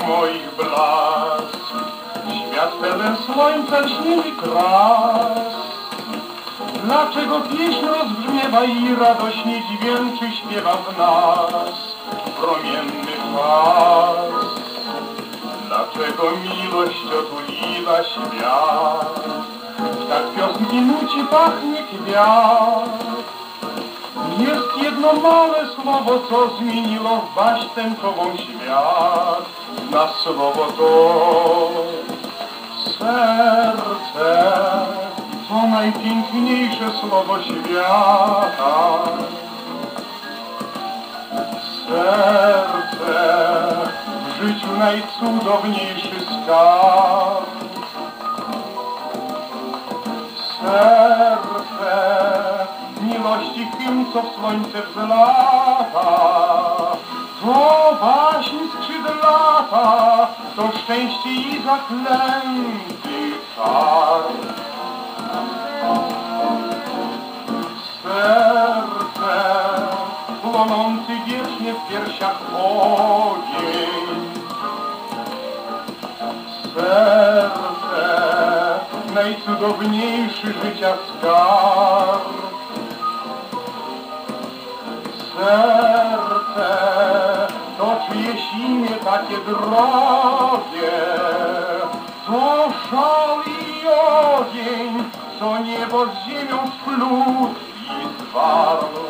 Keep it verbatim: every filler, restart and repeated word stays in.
moich blask. Świat pełen słońca, lśni i kras. Dlaczego pieśń rozbrzmiewa i radośnie dźwięczy śpiewa w nas promienny czas? Dlaczego miłość otuliła świat? Tak piosenki nuci, pachnie kwiat. Jest jedno małe słowo, co zmieniło waść tęczową świat. Na słowo to serce, to najpiękniejsze słowo świata. Serce, w życiu najcudowniejszy skarb. Serce, miłości hymn, co w słońce wzlata. To baśń skrzydlata, to szczęście i zaklęty czar. Serce, płonący wiecznie w piersiach ogień. Serce, najcudowniejszy życia skarb. Serce, to czyjeś imię takie drogie, to szal i ogień, co niebo z ziemią splótł i zwarł.